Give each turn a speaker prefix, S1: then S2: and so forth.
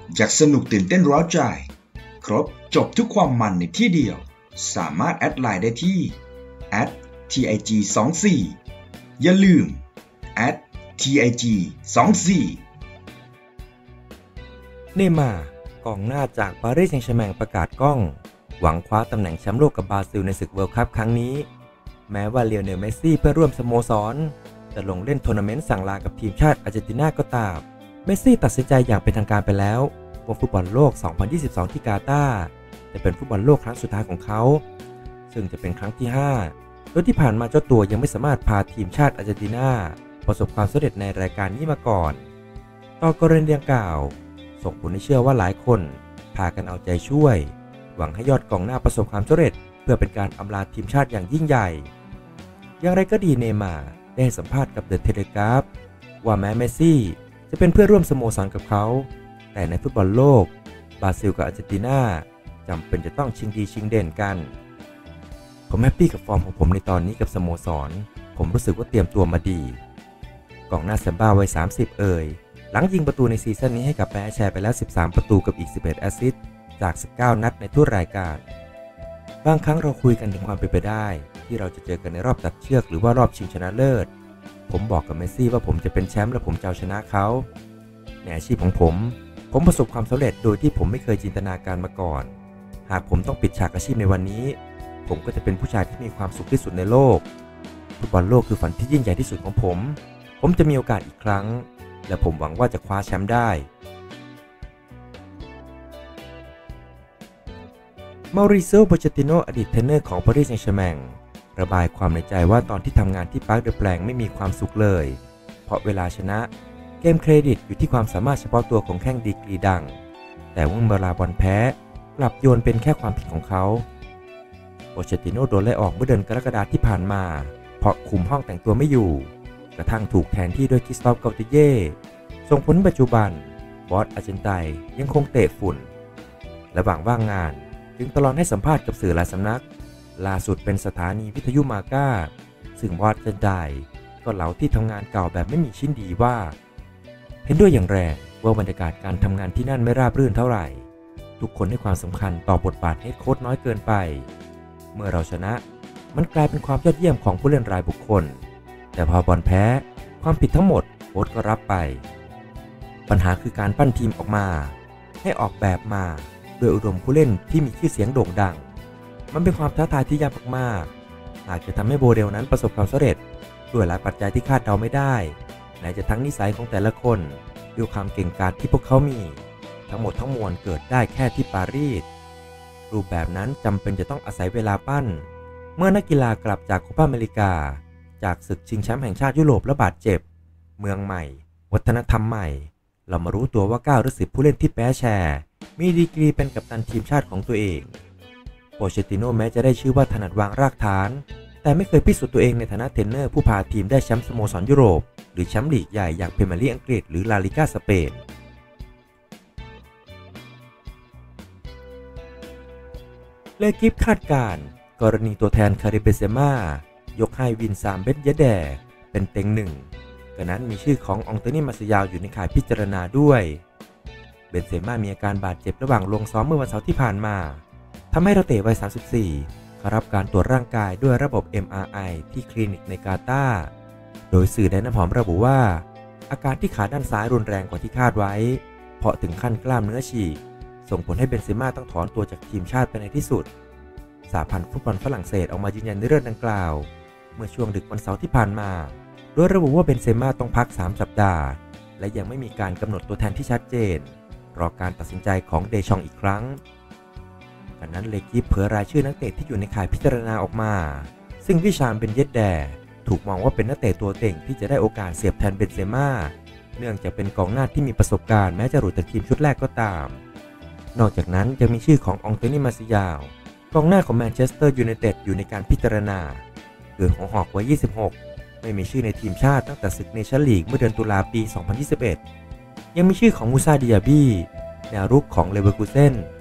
S1: อยากสนุกตื่นเต้นเร้าใจครบจบทุกความมันในที่เดียวสามารถแอดไลน์ได้ที่ @TIG24 อย่าลืม @TIG24
S2: เนย์ม่าร์กองหน้าจากปารีสแซงต์แชร์แมงประกาศก้องหวังคว้าตำแหน่งแชมป์โลกกับบราซิลในศึกเวิลด์คัพครั้งนี้แม้ว่าเลโอเนล เมสซี่เพื่อนร่วมสโมสรจะลงเล่นทัวร์นาเมนต์สั่งลากับทีมชาติอาร์เจนตินาก็ตามเมสซี่ตัดสินใจอย่างเป็นทางการไปแล้วว่าฟุตบอลโลก 2022 ที่กาตาร์จะเป็นฟุตบอลโลกครั้งสุดท้ายของเขาซึ่งจะเป็นครั้งที่ 5 โดยที่ผ่านมาเจ้าตัวยังไม่สามารถพาทีมชาติอาร์เจนตินาประสบความสำเร็จในรายการนี้มาก่อนต่อกรณีดังกล่าวส่งผลให้เชื่อว่าหลายคนพากันเอาใจช่วยหวังให้ยอดกองหน้าประสบความสำเร็จเพื่อเป็นการอำลาทีมชาติอย่างยิ่งใหญ่อย่างไรก็ดีเนย์ม่าร์ได้ให้สัมภาษณ์กับเดอะเทเลกราฟว่าแม้เมสซี่จะเป็นเพื่อนร่วมสโมสรกับเขาแต่ในฟุตบอลโลกบราซิลกับอาร์เจนตินาจำเป็นจะต้องชิงดีชิงเด่นกันผมแฮปปี้กับฟอร์มของผมในตอนนี้กับสโมสรผมรู้สึกว่าเตรียมตัวมาดีกองหน้าแซมบ้าวัย30หลังยิงประตูในซีซั่นนี้ให้กับแปรแชร์ไปแล้ว13ประตูกับอีก11แอสซิสต์จาก19นัดในทุกรายการบางครั้งเราคุยกันถึงความเป็นไปได้ที่เราจะเจอกันในรอบตัดเชือกหรือว่ารอบชิงชนะเลิศผมบอกกับเมสซี่ว่าผมจะเป็นแชมป์และผมจะเอาชนะเขาในอาชีพของผมประสบความสำเร็จโดยที่ผมไม่เคยจินตนาการมาก่อนหากผมต้องปิดฉากอาชีพในวันนี้ผมก็จะเป็นผู้ชายที่มีความสุขที่สุดในโลกฟุตบอลโลกคือฝันที่ยิ่งใหญ่ที่สุดของผมจะมีโอกาสอีกครั้งและผมหวังว่าจะคว้าแชมป์ได้มาริโซ โปเชตติโนอดีตเทรนเนอร์ของปารีสแซงต์แชร์แมงระบายความในใจว่าตอนที่ทำงานที่ปาร์คเดอแปลงไม่มีความสุขเลยเพราะเวลาชนะเกมเครดิตอยู่ที่ความสามารถเฉพาะตัวของแข้งดีกรีดังแต่เมื่อเวลาบอลแพ้กลับโยนเป็นแค่ความผิดของเขาโปเชตติโนโดนไล่ออกเมื่อเดือนกรกฎาคมที่ผ่านมาเพราะคุมห้องแต่งตัวไม่อยู่กระทั่งถูกแทนที่ด้วยคริสตอฟ เกาติเย่ส่งผลปัจจุบันบอสอาร์เจนไตน์ยังคงเตะฝุ่นระหว่างว่างงานจึงตลอดให้สัมภาษณ์กับสื่อหลายสำนักล่าสุดเป็นสถานีวิทยุมาก้าซึ่งบอสอาร์เจนไตน์ก็เล่าที่ทำงานเก่าแบบไม่มีชิ้นดีว่าเห็นด้วยอย่างแรงว่าบรรยากาศการทำงานที่นั่นไม่ราบรื่นเท่าไหร่ทุกคนให้ความสำคัญต่อบทบาทเฮดโค้ชน้อยเกินไปเมื่อเราชนะมันกลายเป็นความยอดเยี่ยมของผู้เล่นรายบุคคลแต่พอบอลแพ้ความผิดทั้งหมดโค้ชก็รับไปปัญหาคือการปั้นทีมออกมาให้ออกแบบมาโดยอุดมผู้เล่นที่มีชื่อเสียงโด่งดังมันเป็นความท้าทายที่ยากมากๆหากจะทำให้โบเดลนั้นประสบความสำเร็จด้วยหลายปัจจัยที่คาดเดาไม่ได้ไหนจะทั้งนิสัยของแต่ละคนด้วยความเก่งกาจที่พวกเขามีทั้งหมดทั้งมวลเกิดได้แค่ที่ปารีสรูปแบบนั้นจำเป็นจะต้องอาศัยเวลาปั้นเมื่อนักกีฬากลับจากโคปาอเมริกาจากศึกชิงแชมป์แห่งชาติยุโรปและบาดเจ็บเมืองใหม่วัฒนธรรมใหม่เรามารู้ตัวว่า9 หรือ 10ผู้เล่นที่แพ้แชร์มีดีกรีเป็นกัปตันทีมชาติของตัวเองโปเชตติโนแม้จะได้ชื่อว่าถนัดวางรากฐานแต่ไม่เคยพิสูจน์ตัวเองในฐานะเทรนเนอร์ผู้พาทีมได้แชมป์สโมสรยุโรปหรือแชมป์ลีกใหญ่อย่างพรีเมียร์ลีกอังกฤษหรือลาลิก้าสเปนเลกิฟคาดการณ์กรณีตัวแทนคาริเบเซม่ายกให้วินซามเบตเยเดเป็นเต็งหนึ่งขณะนั้นมีชื่อขององโตนี่ มาซิยาวอยู่ในข่ายพิจารณาด้วยเบนเซม่ามีอาการบาดเจ็บระหว่างลงซ้อมเมื่อวันเสาร์ที่ผ่านมาทำให้นักเตะวัย34เข้ารับการตรวจร่างกายด้วยระบบ MRI ที่คลินิกในกาตาร์โดยสื่อได้น้ำหอมระบุว่าอาการที่ขาด้านซ้ายรุนแรงกว่าที่คาดไว้เพราะถึงขั้นกล้ามเนื้อฉีกส่งผลให้เบนเซม่าต้องถอนตัวจากทีมชาติไปในที่สุดสหพันธ์ฟุตบอลฝรั่งเศสออกมายืนยันในเรื่องดังกล่าวเมื่อช่วงดึกวันเสาร์ที่ผ่านมาโดยระบุว่าเบนเซม่าต้องพัก3 สัปดาห์และยังไม่มีการกำหนดตัวแทนที่ชัดเจนรอการตัดสินใจของเดชองอีกครั้งจากนั้นเลกิฟเผยรายชื่อนักเตะที่อยู่ในข่ายพิจารณาออกมาซึ่งวิชามเบนเยตแดถูกมองว่าเป็นนักเตะตัวเต่งที่จะได้โอกาสเสียบแทนเบนเซม่าเนื่องจากเป็นกองหน้าที่มีประสบการณ์แม้จะหลุดจากทีมชุดแรกก็ตามนอกจากนั้นยังมีชื่อขององโตนี่ มาซิยาวกองหน้าของแมนเชสเตอร์ยูไนเต็ดอยู่ในการพิจารณาโดยหัวหอกวัย26ไม่มีชื่อในทีมชาติตั้งแต่ศึกเนชั่นลีกเมื่อเดือนตุลาคมปี 2021ยังมีชื่อของมูซา ดิอาบีแนวรุกของเลเวอร์คูเซ่น